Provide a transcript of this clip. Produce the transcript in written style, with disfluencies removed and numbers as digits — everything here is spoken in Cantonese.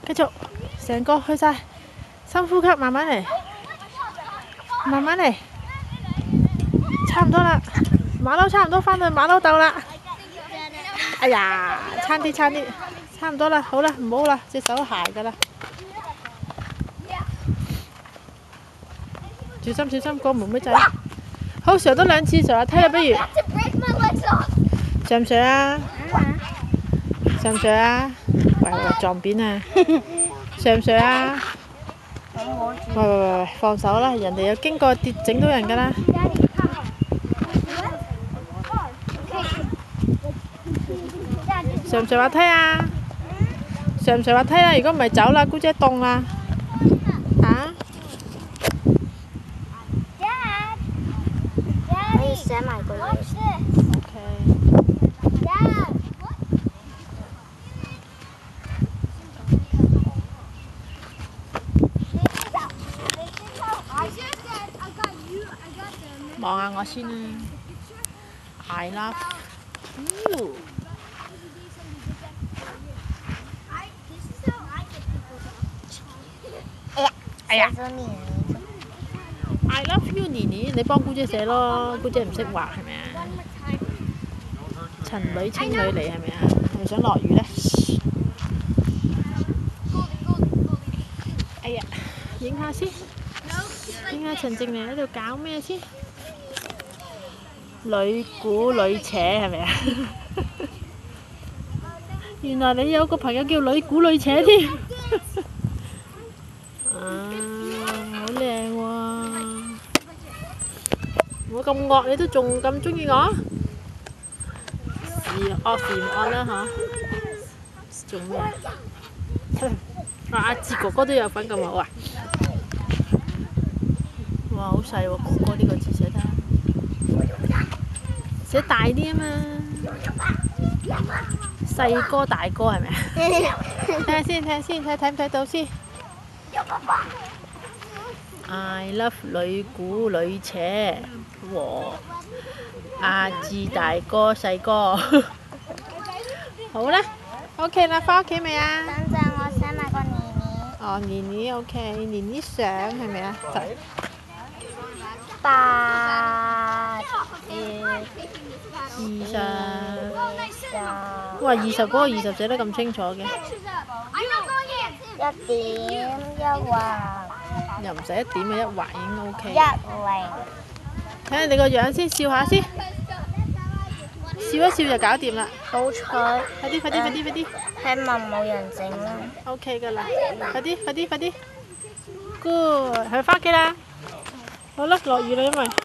繼續，成個去晒，深呼吸，慢慢嚟，慢慢嚟，差唔多啦，馬騮差唔多翻去馬騮竇啦。哎呀，差啲，差唔多啦，好啦，唔好啦，隻手鞋㗎啦。小心，個妹妹仔。好，上多2次上下梯啦，不如。上唔上啊？上唔上啊？喂，撞扁啊！上唔上啊？喂，放手啦！人哋有經過跌整到人㗎啦。上唔上滑梯啊？上唔上滑梯啊？如果唔係走啦，姑姐凍啦。嚇？ 可以寫埋個嘢。 望下我先啦。I love you。哎呀 ！I love you， 妮妮，你幫姑姐寫咯，姑姐唔識畫係咪啊？陳女青女嚟係咪啊？係咪想落雨呢？哎呀，影下先，影下陳靜妮喺度搞咩先？女鼓女扯係咪啊？原來你有個朋友叫女鼓女扯添。好靚喎！我咁惡，你都仲咁中意我？是唔惡啦嚇？做咩啊？阿志哥哥都有份咁好啊！哇，好細喎，哥哥呢個字寫得，寫大啲啊嘛！細哥大哥係咪啊？睇下先，睇唔睇到先？I love 女鼓女扯和阿志大哥細哥。好啦 ，OK 啦，翻屋企未啊？ 等陣我寫埋個妮妮。 哦，妮妮 OK， 妮妮相係咪啊 8月 ？20。哇，20嗰個20寫得咁清楚嘅。 1點1畫。 又唔使1點嘅1畫已經 OK。 10。 睇下你個樣先，笑下先，笑一笑就搞掂啦。 好彩。 快啲！ 希望冇人整啦。 OK 㗎啦，快啲！Good， 係咪翻屋企啦？好啦，落雨啦，因為。